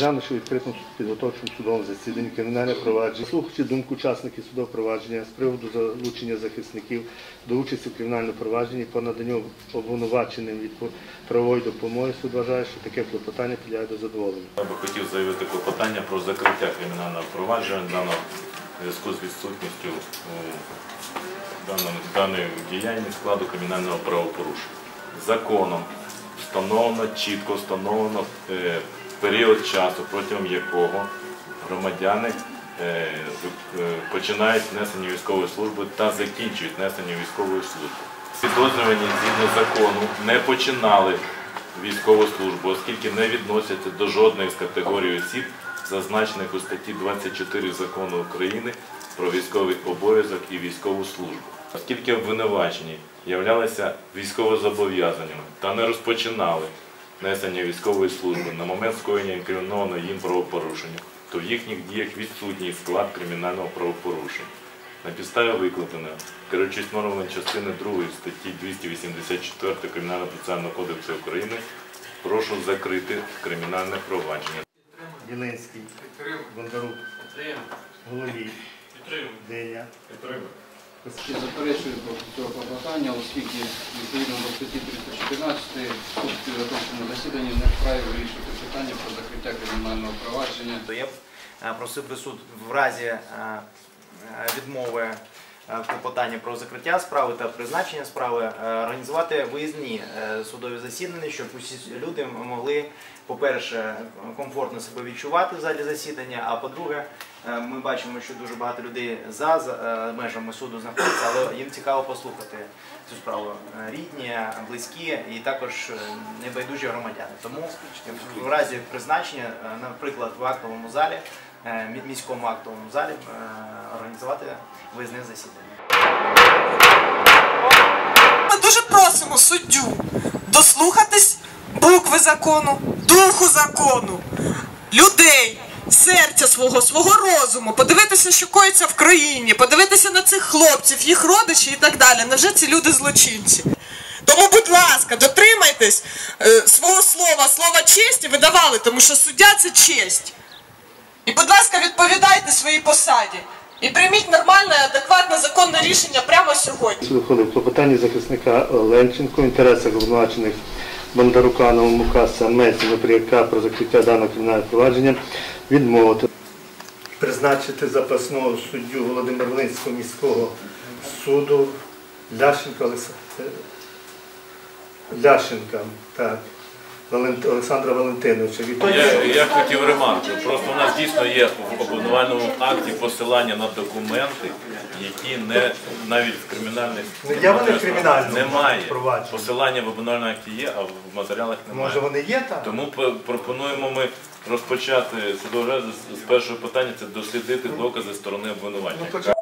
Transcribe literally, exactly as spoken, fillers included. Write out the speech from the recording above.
Розглянувши відкритому підготовчому судовому засіданні кримінальне провадження, слухаючи думку учасників судового провадження з приводу залучення захисників до участі в кримінальному провадженні по наданню обвинуваченим від правової допомоги, суд вважає, що таке клопотання підлягає до задоволення. Я би хотів заявити клопотання про закриття кримінального провадження даного в зв'язку з відсутністю даної діяння складу кримінального правопорушення. Законом встановлено, чітко встановлено період часу, протягом якого громадяни починають несення військової служби та закінчують несення військової служби. Підозрювані згідно закону не починали військову службу, оскільки не відносяться до жодної з категорій осіб, зазначених у статті двадцять чотири Закону України про військовий обов'язок і військову службу. Оскільки обвинувачені являлися військовозобов'язаними та не розпочинали несення військової служби на момент скоєння інкримінованого їм правопорушення, то в їхніх діях відсутній склад кримінального правопорушення. На підставі викладеного, керуючись нормами частини другої статті двісті вісімдесят чотири Кримінального процесуального кодексу України, прошу закрити кримінальне провадження. Єленський, Бондарук, Головій, Деня. Заперечую проти цього клопотання, оскільки відповідно до статті триста чотирнадцять суд в підготовчому засіданні не вправі вирішувати питання про закриття кримінального провадження. Я б просив би суд в разі відмови клопотання про закриття справи та призначення справи організувати виїзні судові засідання, щоб усі люди могли, по-перше, комфортно себе відчувати в залі засідання, а по-друге, ми бачимо, що дуже багато людей за межами суду знаходяться, але їм цікаво послухати цю справу. Рідні, близькі і також небайдужі громадяни. Тому в разі призначення, наприклад, в актовому залі, міському актовому залі, організувати виїзне засідання. Ми дуже просимо суддю дослухатись букви закону, духу закону, людей, серця свого, свого розуму, подивитися, що коїться в країні, подивитися на цих хлопців, їх родичів і так далі. Невже ці люди злочинці? Тому, будь ласка, дотримайтесь е, свого слова, слова честі ви давали, тому що суддя – це честь. І, будь ласка, відповідайте своїй посаді. І прийміть нормальне, адекватне, законне рішення прямо сьогодні. Виходить клопотання захисника Ленченко в інтересах обвинувачених Бондарука, Наумукаса, Месі, Напряка про закриття даного кримінального провадження відмовити. Призначити запасного суддю Володимир-Волинського міського суду Ляшенка Ляшенка, так. Олександра Валентиновича. Я, я хотів ремарку. Просто у нас дійсно є в обвинувальному акті посилання на документи, які не навіть в кримінальних немає. Посилання в обвинувальному акті є, а в матеріалах немає. Може вони є там? Тому пропонуємо ми розпочати судове з першого питання, це дослідити докази сторони обвинувальника.